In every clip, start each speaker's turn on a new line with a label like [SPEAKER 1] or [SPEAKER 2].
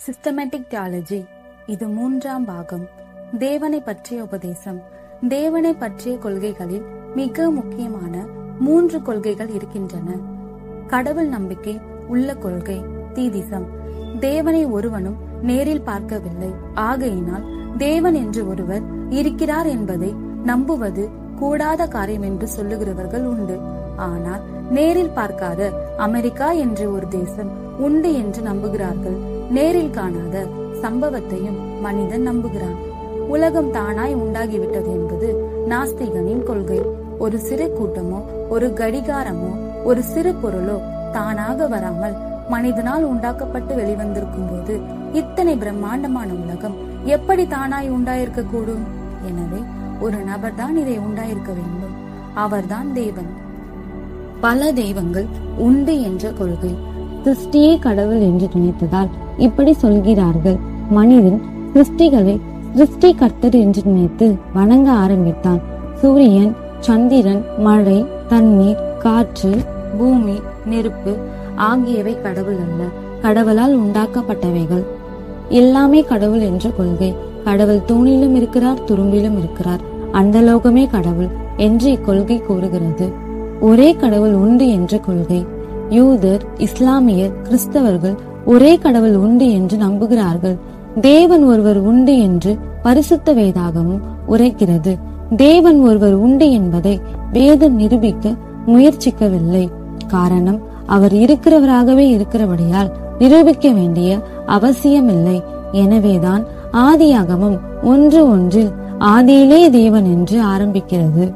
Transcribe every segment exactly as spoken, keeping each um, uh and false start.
[SPEAKER 1] Systematic theology. இது மூன்றாம் பாகம். தேவனை பற்றிய உபதேசம். தேவனை பற்றிய கொள்கைகளில் மிக முக்கியமான மூன்று கொள்கைகள் இருக்கின்றன. கடவுள் நம்பிக்கை உள்ள கொள்கை, தீதிசம். தேவனை ஒருவனும் நேரில் பார்க்கவில்லை, ஆகையினால் தேவன் என்று ஒருவர் இருக்கிறார் என்பதை நம்புவது கூடாத காரியம் என்று சொல்லுகிறவர்கள் உண்டு. ஆனால் நேரில் பார்க்காத அமெரிக்கா என்ற ஒரு தேசம் உண்டு என்று நம்புகிறார்கள். நேரில் காணாத சம்பவத்தையும் மனிதன் நம்புகிறான். உலகம் தானாய் உண்டாகிவிட்டது என்பது நாஸ்திகனின் கொள்கை. ஒரு சிறு கூட்டமோ ஒரு கடிகாரமோ ஒரு சிறு பொருளோ தானாக வராமல் மனிதனால் உண்டாக்கப்பட்டு வெளிவந்திருக்கும் போது இத்தனை பிரம்மாண்டமான உலகம் எப்படி தானாய் உண்டாயிருக்க கூடும்? எனவே ஒரு நபர் தான் இதை உண்டாயிருக்க வேண்டும். அவர்தான் தேவன். பல தெய்வங்கள் உண்டு என்ற கொள்கை. சிருஷ்டியே கடவுள் என்று நினைத்ததால் இப்படி சொல்கிறார்கள். மனிதன் சிருஷ்டிகளை சிருஷ்டி கர்த்தர் என்று நினைத்து வணங்க ஆரம்பித்தான். சூரியன், சந்திரன், மழை, தண்ணீர், காற்று, பூமி, நெருப்பு ஆகியவை கடவுள் அல்ல, கடவுளால் உண்டாக்கப்பட்டவைகள். எல்லாமே கடவுள் என்ற கொள்கை. கடவுள் தூணிலும் இருக்கிறார், துரும்பிலும் இருக்கிறார். அந்த லோகமே கடவுள் என்று இக்கொள்கை கூறுகிறது. ஒரே கடவுள் உண்டு என்ற கொள்கை. யூதர், இஸ்லாமியர், கிறிஸ்தவர்கள் ஒரே கடவுள் உண்டு என்று நம்புகிறார்கள். தேவன் ஒருவர் உண்டு என்று பரிசுத்த வேதாகமும் உரைக்கிறது. தேவன் ஒருவர் உண்டு என்பதை வேதம் நிரூபிக்க முயற்சிக்கவில்லை. காரணம், அவர் இருக்கிறவராகவே இருக்கிறபடியால் நிரூபிக்க வேண்டிய அவசியமில்லை. எனவேதான் ஆதியாகமம் ஒன்று ஒன்றில் ஆதியிலே தேவன் என்று ஆரம்பிக்கிறது.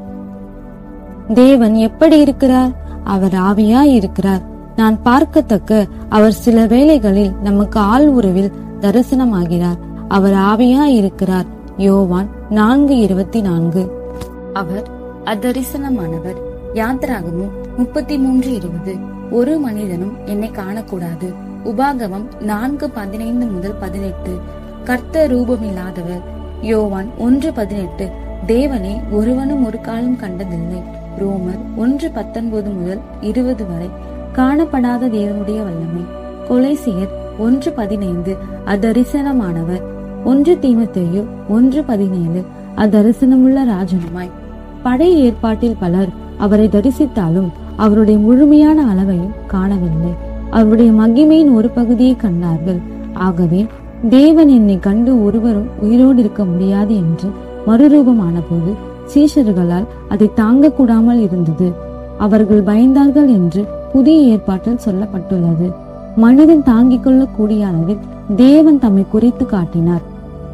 [SPEAKER 1] தேவன் எப்படி இருக்கிறார்? அவர் ஆவியாய் இருக்கிறார். நான் பார்க்கத்தக்க அவர் சில வேளைகளில் நமக்கு ஆள் உறவில் தரிசனமாகிறார். அவர் ஆவியாய் இருக்கிறார். யோவான் நான்கு இருபத்தி நான்கு. அவர் அதரிசனமானவர். யாத்திராகமும் முப்பத்தி மூன்று இருபது. ஒரு மனிதனும் என்னை காணக்கூடாது. உபாகமம் நான்கு பதினைந்து முதல் பதினெட்டு. கர்த்த ரூபமில்லாதவர். யோவான் ஒன்று பதினெட்டு. தேவனை ஒருவனும் ஒரு காலம் கண்டதில்லை. ரோமர் ஒன்று பத்தொன்பது முதல் இருபது வரை. காணப்படாத தேவனுடைய வல்லமை. கொலைசியர் ஒன்று பதினைந்து. அதரிசனமானவர். ஒன்று தீமோத்தேயு ஒன்று பதினேழு. அதரிசனமுள்ள ராஜனுமாய். பழைய ஏற்பாட்டில் பலர் அவரை தரிசித்தாலும் அவருடைய முழுமையான அளவையும் காணவில்லை. அவருடைய மகிமையின் ஒரு பகுதியை கண்டார்கள். ஆகவே தேவன் என்னை கண்டு ஒருவரும் உயிரோடு இருக்க முடியாது என்று மறுரூபமான போது சீஷர்களால் அதை தாங்க கூடாமல் இருந்தது. அவர்கள் பயந்தார்கள் என்று புதிய ஏற்பாட்டில் சொல்லப்பட்டுள்ளது. மனிதன் தாங்கிக் கொள்ள கூடிய அளவில் தேவன் தம்மை குறித்து காட்டினார்.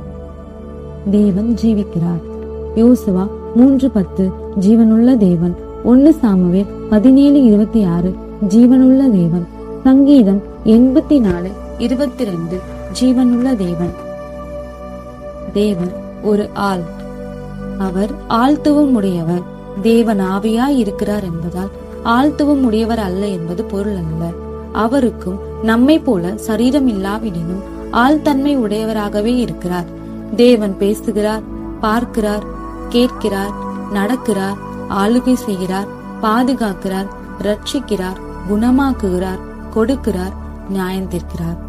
[SPEAKER 1] தேவன் ஜீவிக்கிறார். யோசுவா மூன்று பத்து. ஜீவனுள்ள தேவன். ஒன்னு சாமுவேல் பதினேழு இருபத்தி ஆறு. ஜீவனுள்ள தேவன். சங்கீதம் எண்பத்தி நாலு இருபத்தி ரெண்டு. ஜீவனுள்ள தேவன். தேவன் ஒரு ஆள். அவர் ஆழ்த்துவம் உடையவர். தேவன் ஆவியாய் இருக்கிறார் என்பதால் ஆழ்த்துவம் உடையவர் அல்ல என்பது பொருள் அல்ல. அவருக்கும் நம்மை போல சரீரம் இல்லாவிடனும் ஆழ்தன்மை உடையவராகவே இருக்கிறார். தேவன் பேசுகிறார், பார்க்கிறார், கேட்கிறார், நடக்கிறார், ஆளுகை செய்கிறார், பாதுகாக்கிறார், ரட்சிக்கிறார், குணமாக்குகிறார், கொடுக்கிறார், நியாயம் தீர்க்கிறார்.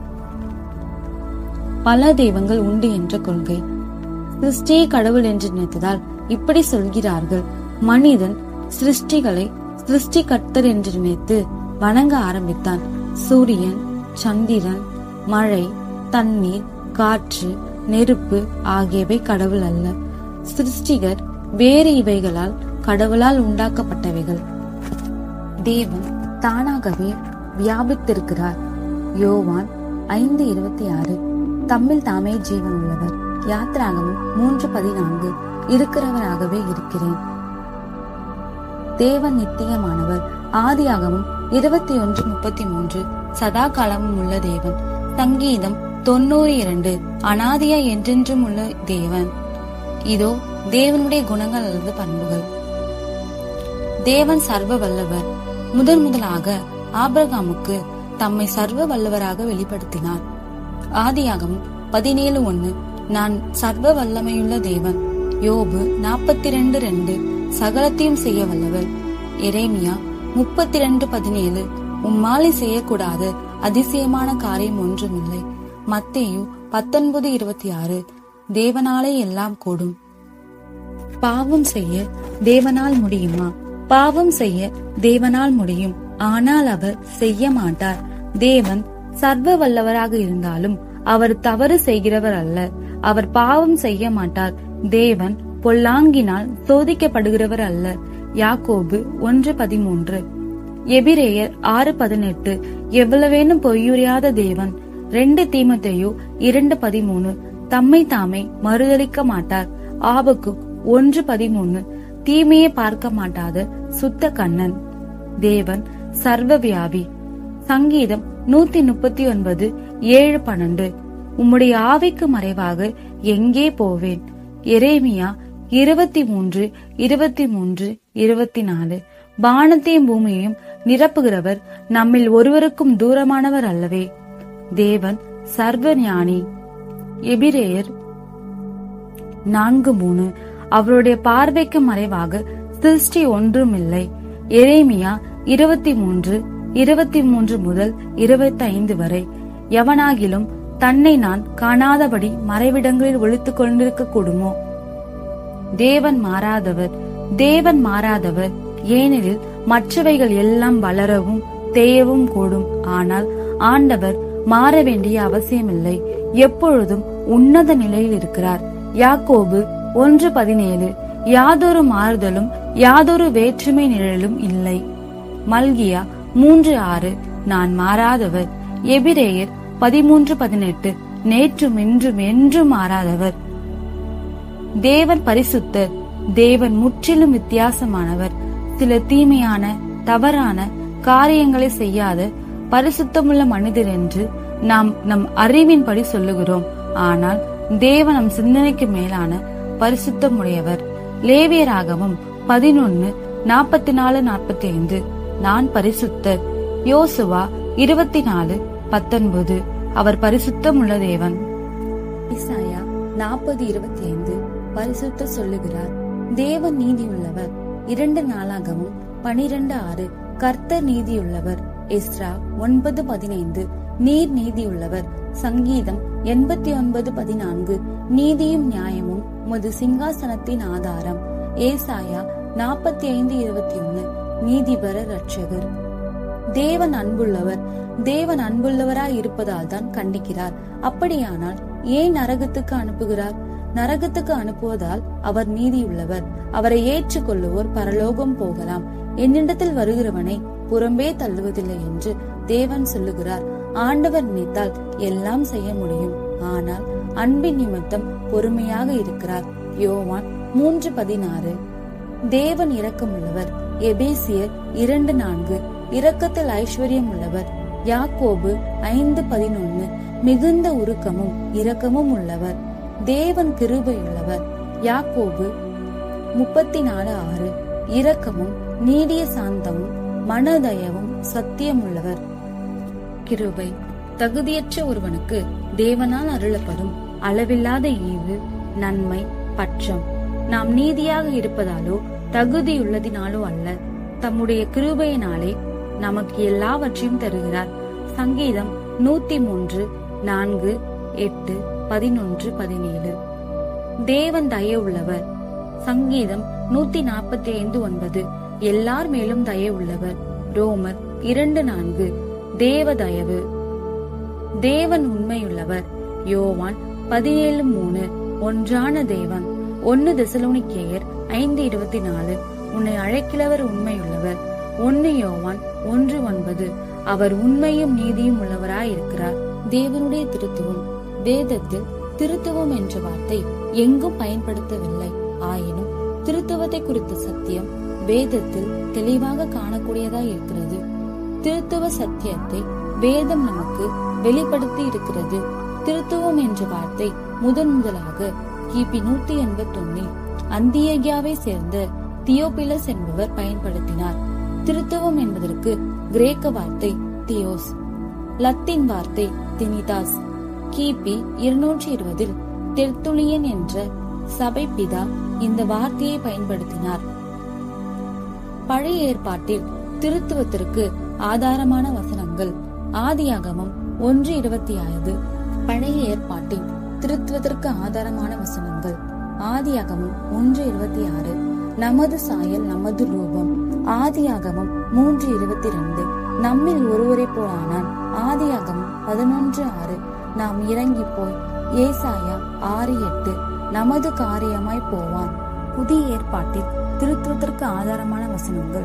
[SPEAKER 1] பல தெய்வங்கள் உண்டு என்ற கொள்கை. சிருஷ்டியை கடவுள் என்று நினைத்ததால் இப்படி சொல்கிறார்கள். மனிதன் சிருஷ்டிகளை சிருஷ்டி கர்த்தர் என்று நினைத்து வணங்க ஆரம்பித்தான். சூரியன், சந்திரன், மழை, தண்ணீர், காற்று, நெருப்பு ஆகியவை கடவுள் அல்ல. சிருஷ்டிகர் வேறு இவைகளால் கடவுளால் உண்டாக்கப்பட்டவைகள். தேவன் தானாகவே வியாபித்திருக்கிறார். யோவான் ஐந்து இருபத்தி ஆறு. தம்மில் தாமே ஜீவன் உள்ளவர். யாத்திராகமும் மூன்று பதினான்கு. இருக்கிறவராகவே இருக்கிறேன். தேவன் நித்தியமானவர். ஆதியாகமும் இருபத்தி ஒன்று முப்பத்தி மூன்று. சதா காலமும் உள்ள தேவன். சங்கீதம் தொண்ணூறு இரண்டு. அனாதியா என்றென்றும் உள்ள தேவன். இதோ தேவனுடைய குணங்கள் அல்லது பண்புகள். தேவன் சர்வ வல்லவர். முதன் முதலாக ஆபிரகாமுக்கு தம்மை சர்வ வல்லவராக வெளிப்படுத்தினார். ஆதியாகமும் பதினேழு ஒன்னு. நான் சர்வ வல்லமையுள்ள தேவன். யோபு நாற்பத்தி ரெண்டு ரெண்டு. சகலத்தையும் செய்ய வல்லவர். எரேமியா முப்பத்தி ரெண்டு பதினேழு. உம்மாலை செய்யக்கூடாத அதிசயமான காரியம் ஒன்றுமில்லை. மத்தேயு பத்தொன்பது இருபத்தி ஆறு. தேவனாலே எல்லாம் கூடும். பாவம் செய்ய தேவனால் முடியுமா? பாவம் செய்ய தேவனால் முடியும், ஆனால் அவர் செய்ய மாட்டார். தேவன் சர்வ வல்லவராக இருந்தாலும் அவர் தவறு செய்கிறவர் அல்ல. அவர் பாவம் செய்ய மாட்டார். தேவன் பொல்லாங்கினால் சோதிக்கப்படுகிறவர் அல்ல. யாக்கோபு ஒன்று பதிமூன்று. எபிரேயர் ஆறு பதினெட்டு. எவ்வளவேனும் பொய்யுரையாத தேவன். ரெண்டு தீமோத்தேயு இரண்டு பதிமூணு. தம்மை தாமே மறுதலிக்க மாட்டார். ஆபக்கு ஒன்று பதிமூணு. தீமையை பார்க்க மாட்டாத சுத்த கண்ணன். தேவன் சர்வ வியாபி. சங்கீதம் நூத்தி முப்பத்தி ஒன்பது ஏழு பன்னெண்டு. உம்முடைய ஆவிக்கு மறைவாக எங்கே போவேன்? எரேமியா இருபத்தி மூன்று இருபத்தி மூன்று இருபத்தி நாலு. வானத்தையும் பூமியையும் நிரப்புகிறவர் நம்மில் ஒருவருக்கும் தூரமானவர் அல்லவே. தேவன் சர்வ ஞானி. எபிரேயர் நான்கு மூணு. அவருடைய பார்வைக்கு மறைவாக சிருஷ்டி ஒன்றும் இல்லை. எரேமியா இருபத்தி மூன்று இருபத்தி மூன்று முதல் இருபத்தி ஐந்து வரை. எவனாகிலும் தன்னை நான் காணாதபடி மறைவிடங்களில் ஒளித்துக் கொண்டிருக்க கூடுமோ? தேவன் மாறாதவர். தேவன் மாறாதவர். ஏனெனில் மற்றவைகள் எல்லாம் வளரவும் தேயவும் கூடும், ஆனால் ஆண்டவர் மாற வேண்டிய அவசியமில்லை. எப்பொழுதும் உன்னத நிலையில் இருக்கிறார். யாக்கோபு ஒன்று பதினேழு. யாதொரு மாறுதலும் யாதொரு வேற்றுமை நிழலும் இல்லை. மல்கியா மூன்று ஆறு. நான் மாறாதவர். எபிரேயர் பதிமூன்று பதினெட்டு. நேற்றும் இன்றும் என்றும் மாறாதவர். தேவன் பரிசுத்தர். தேவன் முற்றிலும் வித்தியாசமானவர். சில தீமையான தவறான காரியங்களை செய்யாத பரிசுத்தமுள்ள மனிதர் என்று நாம் நம் அறிவின்படி சொல்லுகிறோம். ஆனால் தேவன் நம் சிந்தனைக்கு மேலான பரிசுத்தமுடையவர். லேவியராகவும் பதினொன்னு நாற்பத்தி நாலு நாற்பத்தி ஐந்து. நான் பரிசுத்தர். யோசுவா இருபத்தி நாலு பத்தொன்பது. அவர் பரிசுத்தம் உள்ள தேவன். இசாயா நாற்பது இருபத்தி ஐந்து. பரிசுத்த சொல்லுகிறார். தேவன் நீதி உள்ளவர். இரண்டு நாளாகவும் பனிரெண்டு ஆறு. கர்த்தர் நீதியுள்ளவர். எஸ்ரா ஒன்பது பதினைந்து. நீர் நீதியுள்ளவர். சங்கீதம் எண்பத்தி ஒன்பது பதினான்கு. நீதியும் நியாயமும் உமது சிங்காசனத்தின் ஆதாரம். ஏசாயா நாற்பத்தி ஐந்து இருபத்தி ஒன்னு. நீதிபர ரட்சகர். தேவன் அன்புள்ளவர். தேவன் அன்புள்ளவராய் இருப்பதால் தான் கண்டிக்கிறார். அப்படியானால் ஏன் நரகத்துக்கு அனுப்புகிறார்? நரகத்துக்கு அனுப்புவதால் அவர் நீதியுள்ளவர். அவரை ஏற்றுக்கொள்ளுவோர் பரலோகம் போகலாம். என்னிடத்தில் வருகிறவனை புறம்பே தள்ளுவதில்லை என்று தேவன் சொல்லுகிறார். ஆண்டவர் நினைத்தால் எல்லாம் செய்ய முடியும், ஆனால் அன்பின் நிமித்தம் பொறுமையாக இருக்கிறார். யோவான் மூன்று பதினாறு. தேவன் இரக்கமுள்ளவர். எபேசியர் இரண்டு நான்கு. இரக்கத்தில் ஐஸ்வர்யம் உள்ளவர். யாக்கோபு ஐந்து பதினொன்னு. மிகுந்த உருக்கமும் இரக்கமும் உள்ளவர். தேவன் கிருபையுள்ளவர். யாக்கோபு முப்பத்தி நாலு ஆறு. இரக்கமும் நீடிய சாந்தமும் மனதயவும் சத்தியம் உள்ளவர். கிருபை. தகுதியற்ற ஒருவனுக்கு தேவனால் அருளப்படும் அளவில்லாத ஈவு, நன்மை, பற்றம். நாம் நீதியாக இருப்பதாலோ தகுதியுள்ளதினாலோ அல்ல, தம்முடைய கிருபையினாலே நமக்கு எல்லாவற்றையும் தருகிறார். சங்கீதம் நூத்தி மூன்று நான்கு எட்டு பதினொன்று பதினேழு. தேவன் தய உள்ளவர். சங்கீதம் நூத்தி நாற்பத்தி ஐந்து ஒன்பது. எல்லார் மேலும் தய உள்ளவர். ரோமர் இரண்டு நான்கு. தேவ தயவு. தேவன் உண்மையுள்ளவர். யோவான் பதினேழு மூணு. ஒன்றான தேவன். ஒன்னு தெசலோனிக்கேயர் ஐந்து இருபத்தி நாலு. உன்னை அழைக்கிறவர் உண்மையுள்ளவர். ஒன்னு யோவான் ஒன்று ஒன்பது. அவர் உண்மையும் நீதியும் உள்ளவராயிருக்கிறார். தேவனுடைய திருத்துவம். வேதத்தில் திருத்துவம் என்ற வார்த்தை எங்கும் பயன்படுத்தவில்லை. ஆயினும் திருத்துவத்தை குறித்த சத்தியம் வேதத்தில் தெளிவாக காணக்கூடியதாய் இருக்கிறது. திருத்துவ சத்தியத்தை வேதம் நமக்கு வெளிப்படுத்தி இருக்கிறது. திருத்துவம் என்ற வார்த்தை முதன் முதலாக கிபி நூத்தி எண்பத்தி ஒன்னில் அந்தியோகியாவை சேர்ந்த தியோபிலஸ் என்பவர் பயன்படுத்தினார். திருத்துவம் என்பதற்கு கிரேக்க வார்த்தை தியோஸ், லத்தீன் வார்த்தை தினிதாஸ். கிபி இருநூற்றி இருபதில் தெர்த்துலியன் என்ற சபை பிதா இந்த வார்த்தையை பயன்படுத்தினார். பழைய ஏற்பாட்டில் திருத்துவத்திற்கு ஆதாரமான வசனங்கள் ஆதியாகமம் ஒன்று இருபத்தி ஐந்து, பழைய ஏற்பாட்டின் திருத்துவதற்கு ஆதாரமான வசனங்கள். ஆதியாகமம் ஒன்று இருபத்தி ஆறு, நமது சாயல் நமது ரூபம். ஆதியாகமம் மூன்று இருபத்தி ரெண்டு, நம்மில் ஒருவரை போலானான். ஆதியாகமம் பதினொன்று ஆறு, நாம் இறங்கி போய். ஏசாயா ஆறு எட்டு, நமது காரியமாய் போவான். புதிய ஏற்பாட்டில் திருத்துவதற்கு ஆதாரமான வசனங்கள்.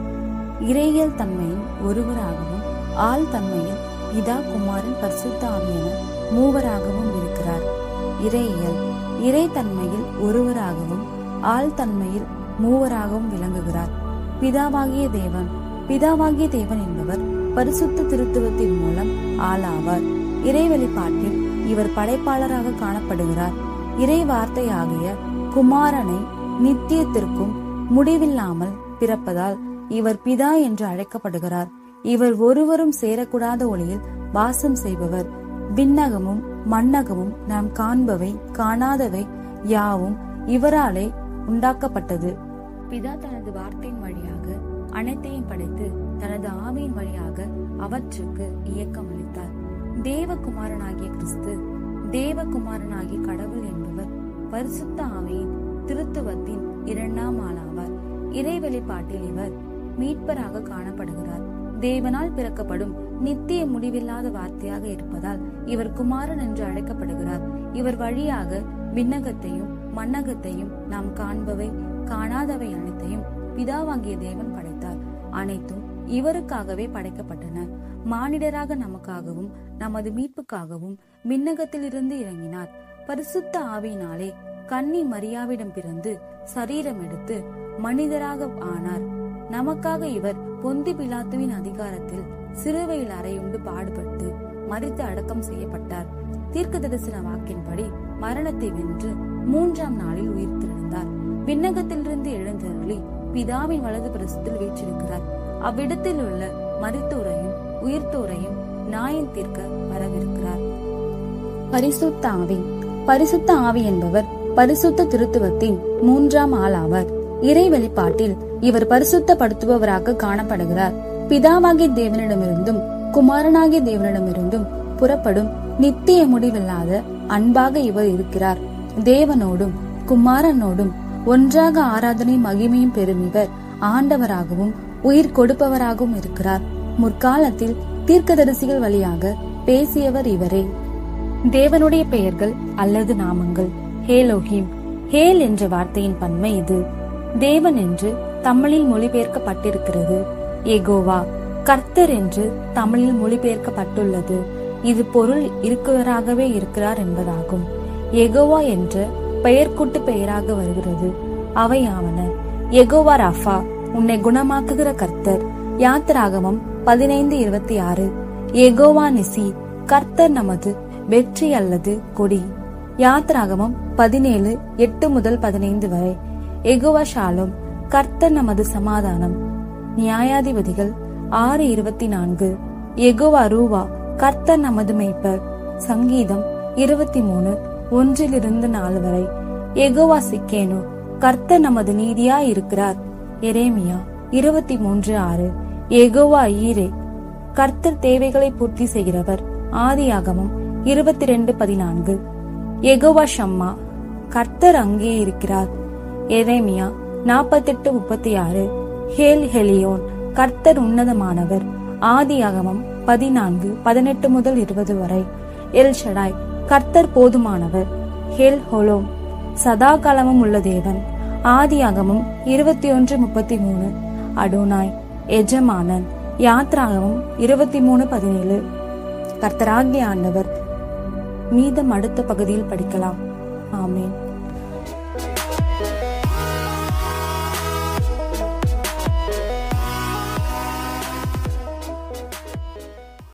[SPEAKER 1] இறையியல் தன்மையில் ஒருவராகவும் ஆள் தன்மையில் பிதா குமாரன் பரிசுத்த ஆவியான மூவராகவும் இருக்கிறார். இறையியல் இறை தன்மையில் ஒருவராகவும் ஆள் தன்மையில் மூவராகவும் விளங்குகிறார். பிதாவாகிய தேவன் பிதாவாகிய தேவன் என்பவர் பரிசுத்த திருத்துவத்தின் மூலம் ஆளாவார். இறை வெளிப்பாட்டில் இவர் படைப்பாளராக காணப்படுகிறார். இறை வார்த்தையாகிய குமாரனை நித்தியத்திற்கும் முடிவில்லாமல் பிறப்பதால் இவர் பிதா என்று அழைக்கப்படுகிறார். இவர் ஒருவரும் சேரக்கூடாத ஒளியில் வாசம் செய்பவர். விண்ணகமும் மண்ணகமும் நாம் காண்பவை காணாதவை யாவும் இவராலே உண்டாக்கப்பட்டது. பிதா தனது வார்த்தையின் வழியாக அனைத்தையும் படைத்து தனது ஆவியின் வழியாக அவற்றுக்கு இயக்கம் அளித்தார். தேவகுமாரனாகிய கிறிஸ்து தேவகுமாரனாகிய கடவுள் என்பவர் பரிசுத்த ஆவியின் திருத்துவத்தின் இரண்டாம் ஆளாவார். இறை வெளிப்பாட்டில் இவர் மீட்பராக காணப்படுகிறார். தேவனால் பிறக்கப்படும் நித்திய முடிவில்லாத வார்த்தையாக இருப்பதால் இவர் குமாரன் என்று அழைக்கப்படுகிறார். இவர் வழியாக விண்ணகத்தையும் மண்ணகத்தையும் நாம் காண்பவை காணாதவை அனைத்தையும் பிதாவாகிய தேவன் படைத்தார். அனைத்தும் இவருக்காகவே படைக்கப்பட்டன. மானிடராக நமக்காகவும் நமது மீட்புக்காகவும் விண்ணகத்திலிருந்து இறங்கினார். பரிசுத்த ஆவியினாலே கன்னி மரியாவிடம் பிறந்து சரீரம் எடுத்து மனிதராக ஆனார். நமக்காக இவர் பொந்தி பிலாத்துவின் அதிகாரத்தில் சிலுவையில் அறையுண்டு பாடுபட்டு மரித்து அடக்கம் செய்யப்பட்டார். தீர்க்க தரிசன வாக்கின்படி மரணத்தை வென்று மூன்றாம் நாளில் உயிர்த்தெழுந்தார். விண்ணகத்திலிருந்து எழுந்தருளி பிதாவின் வலது பிரசத்தில் வீற்றிருக்கிறார். அவ்விடத்தில் உள்ள மரித்தோரையும் உயிர்த்தோரையும் நியாயம் தீர்க்க வரவிருக்கிறார். பரிசுத்த ஆவி பரிசுத்த ஆவி என்பவர் பரிசுத்த திருத்துவத்தின் மூன்றாம் ஆளாவார். இறை வெளிப்பாட்டில் இவர் பரிசுத்தப்படுத்துபவராக காணப்படுகிறார். பிதாவாகிய தேவனிடமிருந்தும் குமாரனாகிய தேவனிடமிருந்தும் புறப்படும் நித்திய முடிவில்லாத அன்பாக இவர் இருக்கிறார். தேவனோடும் குமாரனோடும் ஒன்றாக ஆராதனை மகிமையும் பெறும் இவர் ஆண்டவராகவும் உயிர் கொடுப்பவராகவும் இருக்கிறார். முற்காலத்தில் தீர்க்கதரிசிகள் வழியாக பேசியவர் இவரே. தேவனுடைய பெயர்கள் அல்லது நாமங்கள். ஹேலோஹிம் ஹேல் என்ற வார்த்தையின் பன்மை இது. தேவன் என்று தமிழில் மொழிபெயர்க்கப்பட்டிருக்கிறது. எகோவா கர்த்தர் என்று தமிழில் மொழிபெயர்க்கப்பட்டுள்ளது. இது பொருள் இருக்கிறவராகவே இருக்கிறார் என்பதாகும். எகோவா என்ற பெயர்க்கூட்டு பெயராக வருகிறது. அவையாவன: எகோவா ராஃபா, உன்னை குணமாக்குகிற கர்த்தர். யாத்திராகமம் பதினைந்து இருபத்தி ஆறு. எகோவா நிசி, கர்த்தர் நமது வெற்றி அல்லது கொடி. யாத்திராகமம் பதினேழு எட்டு முதல் பதினைந்து வரை. எகோவா ஷாலோம், கர்த்தர் நமது சமாதானம். நியாயாதிபதிகள் ஆறு இருபத்தி நான்கு. எகோவா ரூவா, கர்த்தர் நமது மேய்ப்பர். சங்கீதம் இருபத்தி மூணு ஒன்றிலிருந்து நாலு வரை. எகோவா சிக்கேனு, கர்த்தர் நமது நீதியா இருக்கிறார். எரேமியா இருபத்தி மூன்று ஆறு. எகோவா ஈரே, கர்த்தர் தேவைகளை பூர்த்தி செய்கிறவர். ஆதியாகமம் இருபத்தி ரெண்டு பதினான்கு. எகோவா ஷம்மா, கர்த்தர் அங்கே இருக்கிறார். எரேமியா நாற்பத்தி எட்டு முப்பத்தி ஆறு. ஹேல் ஹெலியோன், கர்த்தர் உன்னதமானவர். ஆதியாகமம் பதினான்கு பதினெட்டு முதல் இருபது வரை. எல் ஷடாய், கர்த்தர் போதுமானவர். ஹேல் ஹோலோம், சதா காலமும் உள்ள தேவன். ஆதியாகமம் இருபத்தி ஒன்று முப்பத்தி மூணு. அடோனாய், எஜமானன். யாத்ராகமம் இருபத்தி மூணு பதினேழு. கர்த்தராகிய ஆண்டவர். மீதம் அடுத்த பகுதியில் படிக்கலாம். ஆமேன்.